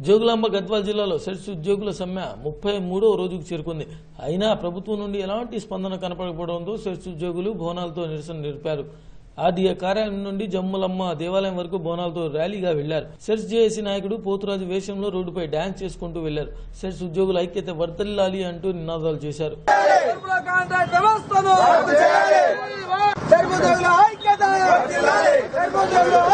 జోగులాంబ గద్వాల్ జిల్లాలో సెర్చ్ ఉద్యోగుల సమ్మె 33వ రోజుకు చేరుకుంది. అయినా ప్రభుత్వం నుండి ఎలాంటి స్పందన కనపడకపోవడంతో సెర్చ్ ఉద్యోగులు బోనాలతో నిరసన నిలిపారు. ఆర్డీఏ కార్యాలయం నుండి జమ్ములమ్మ దేవాలయం వరకు బోనాలతో ర్యాలీగా వెళ్లారు. సెర్చ్ జేఏసీ నాయకుడు పోతురాజు వేషంలో రోడ్డుపై డాన్స్ చేసుకుంటూ వెళ్లారు. సెర్చ్ ఉద్యోగుల ఐక్యత వర్ధిల్లాలి అంటూ నినాదాలు చేశారు. ఐక్యత